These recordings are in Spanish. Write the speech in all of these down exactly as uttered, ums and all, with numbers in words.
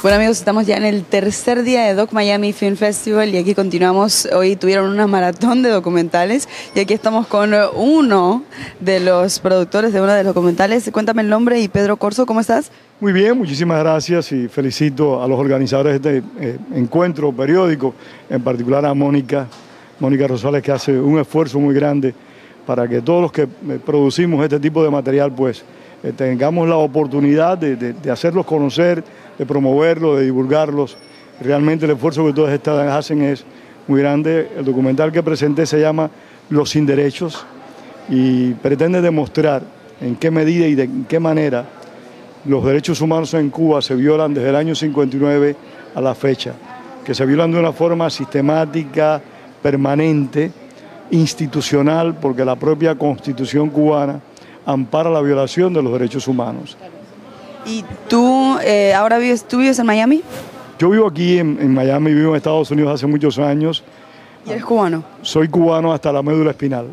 Bueno amigos, estamos ya en el tercer día de Doc Miami Film Festival y aquí continuamos. Hoy tuvieron una maratón de documentales y aquí estamos con uno de los productores de uno de los documentales. Cuéntame el nombre y Pedro Corso, ¿cómo estás? Muy bien, muchísimas gracias y felicito a los organizadores de este eh, encuentro periódico, en particular a Mónica, Mónica Rosales, que hace un esfuerzo muy grande para que todos los que eh, producimos este tipo de material pues eh, tengamos la oportunidad de, de, de hacerlos conocer, de promoverlos, de divulgarlos. Realmente el esfuerzo que todas estas hacen es muy grande. El documental que presenté se llama Los Sin Derechos y pretende demostrar en qué medida y de en qué manera los derechos humanos en Cuba se violan desde el año cincuenta y nueve a la fecha, que se violan de una forma sistemática, permanente, institucional, porque la propia Constitución cubana ampara la violación de los derechos humanos. ¿Y tú eh, ahora vives, tú vives en Miami? Yo vivo aquí en, en Miami, vivo en Estados Unidos hace muchos años. ¿Y eres cubano? Soy cubano hasta la médula espinal.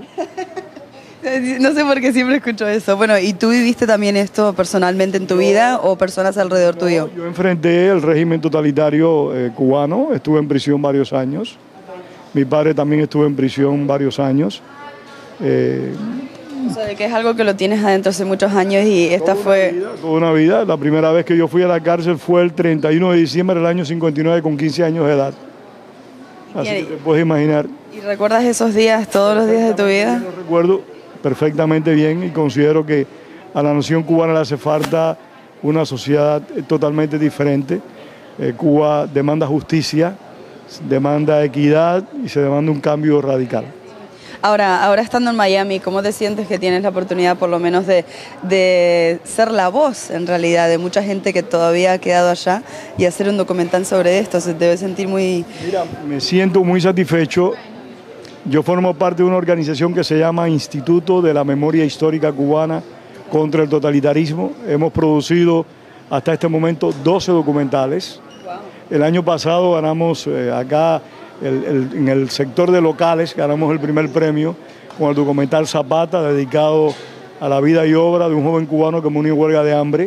No sé por qué siempre escucho eso. Bueno, ¿y tú viviste también esto personalmente en tu vida o personas alrededor tuyo? Yo enfrenté el régimen totalitario eh, cubano, estuve en prisión varios años. Mi padre también estuvo en prisión varios años. Eh, O sea, de que es algo que lo tienes adentro hace muchos años y esta toda fue... Una vida, toda una vida. La primera vez que yo fui a la cárcel fue el treinta y uno de diciembre del año cincuenta y nueve con quince años de edad. Así Y- que te puedes imaginar. ¿Y recuerdas esos días, todos los días de tu vida? Yo lo recuerdo perfectamente bien y considero que a la nación cubana le hace falta una sociedad totalmente diferente. Eh, Cuba demanda justicia, demanda equidad y se demanda un cambio radical. Ahora, ahora estando en Miami, ¿cómo te sientes que tienes la oportunidad por lo menos de, de ser la voz en realidad de mucha gente que todavía ha quedado allá y hacer un documental sobre esto? Se debe sentir muy... Mira, me siento muy satisfecho. Yo formo parte de una organización que se llama Instituto de la Memoria Histórica Cubana contra el Totalitarismo. Hemos producido hasta este momento doce documentales. El año pasado ganamos eh, acá el, el, en el sector de locales, ganamos el primer premio con el documental Zapata, dedicado a la vida y obra de un joven cubano que murió en huelga de hambre.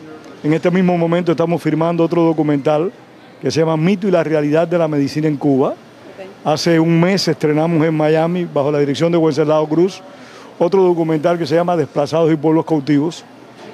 En este mismo momento estamos firmando otro documental que se llama Mito y la realidad de la medicina en Cuba. Hace un mes estrenamos en Miami, bajo la dirección de Wenceslao Cruz, otro documental que se llama Desplazados y Pueblos Cautivos.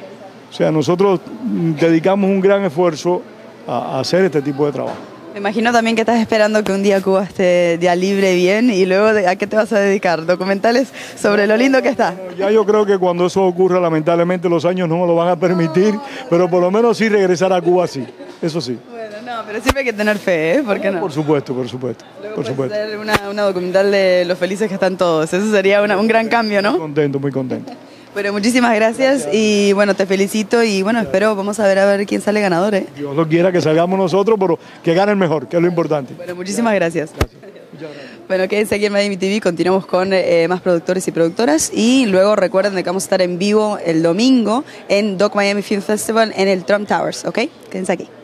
O sea, nosotros dedicamos un gran esfuerzo a, a hacer este tipo de trabajo. Me imagino también que estás esperando que un día Cuba esté ya libre bien y luego de, ¿a qué te vas a dedicar? ¿Documentales sobre lo lindo que está? Bueno, ya yo creo que cuando eso ocurra, lamentablemente los años no me lo van a permitir, pero por lo menos sí regresar a Cuba, sí, eso sí. Bueno, no, pero siempre hay que tener fe, ¿eh? ¿Por qué no? Por supuesto, por supuesto, Luego por puedes supuesto. hacer una, una documental de los felices que están todos. Eso sería una- un gran cambio, Muy ¿no? contento, muy contento. Bueno, muchísimas gracias y bueno, te felicito y bueno, espero, vamos a ver a ver quién sale ganador, ¿eh? Dios lo quiera que salgamos nosotros, pero que gane el mejor, que es lo importante. Bueno, muchísimas gracias. Muchas gracias. Bueno, quédense aquí en Miami T V, continuamos con eh, más productores y productoras y luego recuerden de que vamos a estar en vivo el domingo en Doc Miami Film Festival en el Trump Towers, ¿ok? Quédense aquí.